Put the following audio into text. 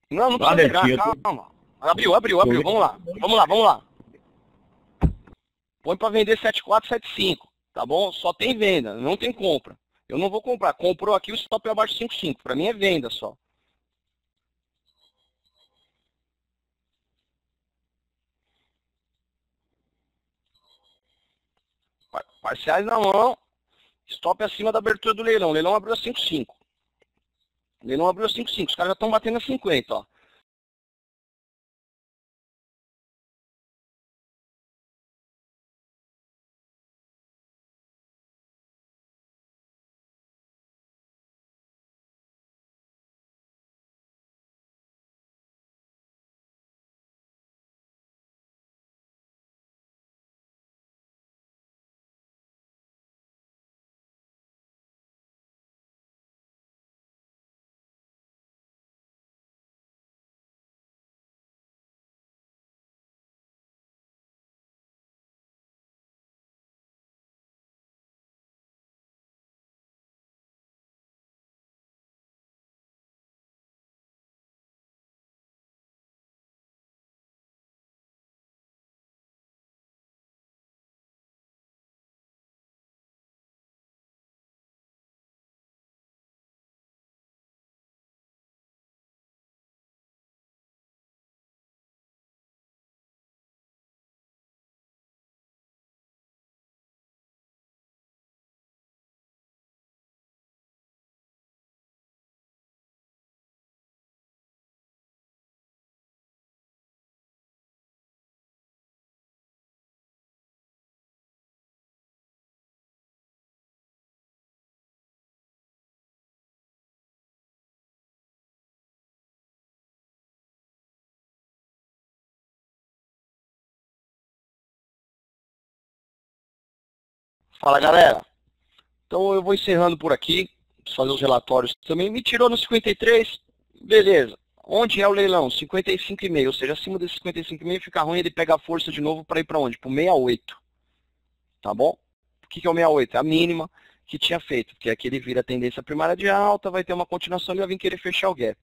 Não, não Lá precisa pegar, dentro. calma. Abriu. Vamos lá. Põe para vender 7475, tá bom? Só tem venda, não tem compra. Eu não vou comprar. Comprou aqui, o stop é abaixo de 55. Para mim é venda só. Parciais na mão. Stop acima da abertura do leilão. O leilão abriu a 55. O leilão abriu a 55. Os caras já estão batendo a 50, ó. Fala, galera. Então eu vou encerrando por aqui. Preciso fazer os relatórios também. Me tirou no 53. Beleza. Onde é o leilão? 55,5. Ou seja, acima desse 55,5 fica ruim, ele pega a força de novo para ir para onde? Para o 68. Tá bom? O que é o 68? É a mínima que tinha feito. Porque aqui ele vira a tendência primária de alta, vai ter uma continuação e vai vir querer fechar o gap.